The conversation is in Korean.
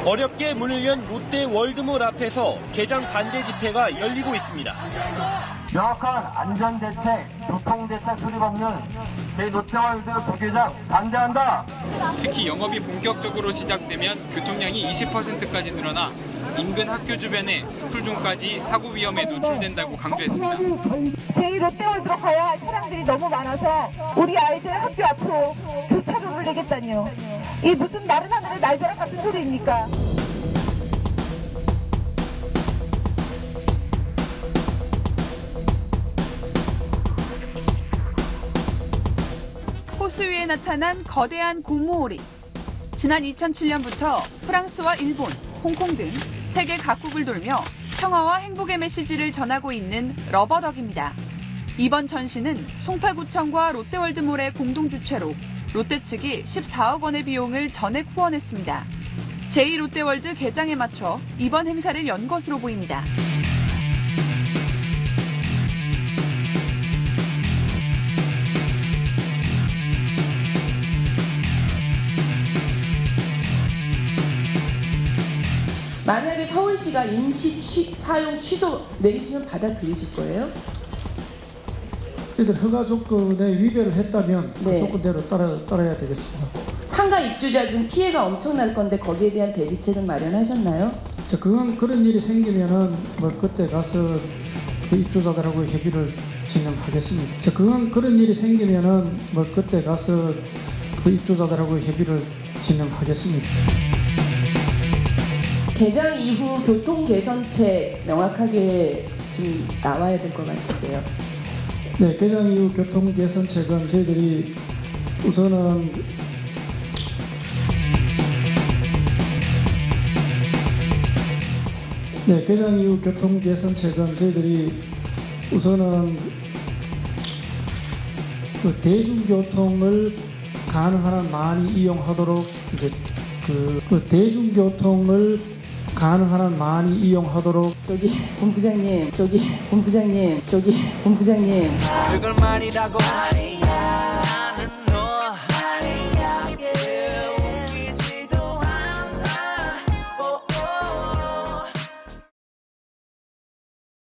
어렵게 문을 연 롯데 월드몰 앞에서 개장 반대 집회가 열리고 있습니다. 명확한 안전대책, 교통대책 수립 없는 제.롯데월드 부개장 반대한다. 특히 영업이 본격적으로 시작되면 교통량이 20%까지 늘어나 인근 학교 주변의 스쿨존까지 사고 위험에 노출된다고 강조했습니다. 제.롯데월드로 가야 할 차량들이 너무 많아서 우리 아이들 학교 앞으로 교차로를 내겠다니요. 이 무슨 마른 하늘의 날벼락 같은 소리입니까? 호수 위에 나타난 거대한 고무오리. 지난 2007년부터 프랑스와 일본, 홍콩 등 세계 각국을 돌며 평화와 행복의 메시지를 전하고 있는 러버덕입니다. 이번 전시는 송파구청과 롯데월드몰의 공동 주최로 롯데 측이 14억 원의 비용을 전액 후원했습니다. 제2롯데월드 개장에 맞춰 이번 행사를 연 것으로 보입니다. 만약에 서울시가 임시 사용 취소 내리시면 받아들이실 거예요? 저희들 허가 조건에 위배를 했다면 그 조건대로 따라야 되겠습니다. 상가 입주자 중 피해가 엄청날 건데 거기에 대한 대비책은 마련하셨나요? 그건 그런 일이 생기면은 그때 가서 그 입주자들하고 협의를 진행하겠습니다. 그건 그런 일이 생기면은 그때 가서 그 입주자들하고 협의를 진행하겠습니다. 개장 이후 교통 개선책 명확하게 좀 나와야 될 것 같은데요. 네, 개장 이후 교통 개선책은 저희들이 우선은 개장 이후 교통 개선책은 저희들이 우선은 그 대중교통을 가능한 한 많이 이용하도록 이제 그 대중교통을 가능한 한 많이 이용하도록. 본부장님. 그걸 말이라고 하니야.